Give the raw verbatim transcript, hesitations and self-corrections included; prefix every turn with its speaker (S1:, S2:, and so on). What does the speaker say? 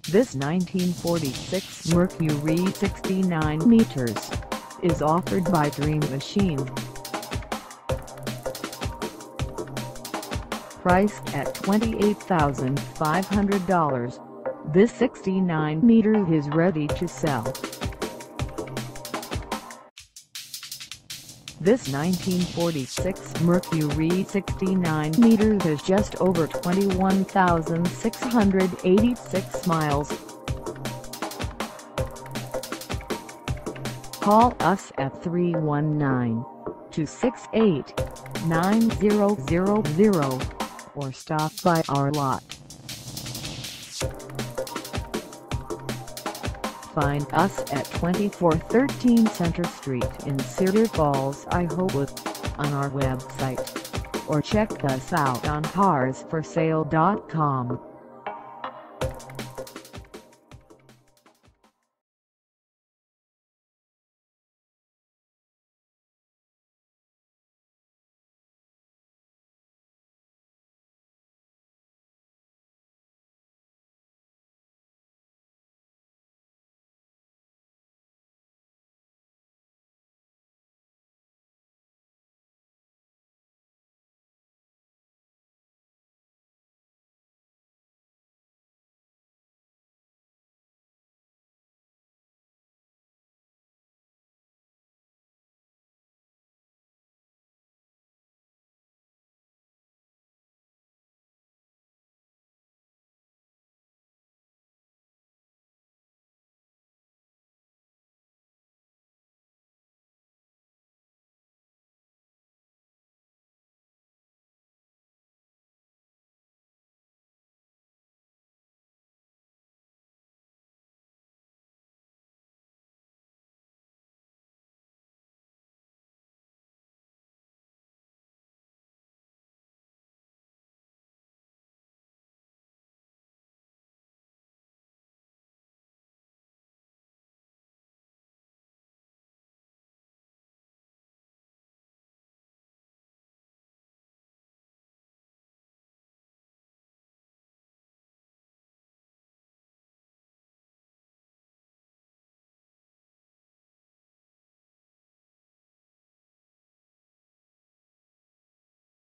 S1: This nineteen forty-six Mercury sixty-nine meters is offered by Dream Machine. Priced at twenty-eight thousand five hundred dollars, this sixty-nine meter is ready to sell. This nineteen forty-six Mercury sixty-nine meter has just over twenty-one thousand six hundred eighty-six miles. Call us at three one nine, two six eight, nine zero zero zero or stop by our lot. Find us at twenty-four thirteen Center Street in Cedar Falls, Iowa, on our website, or check us out on cars for sale dot com.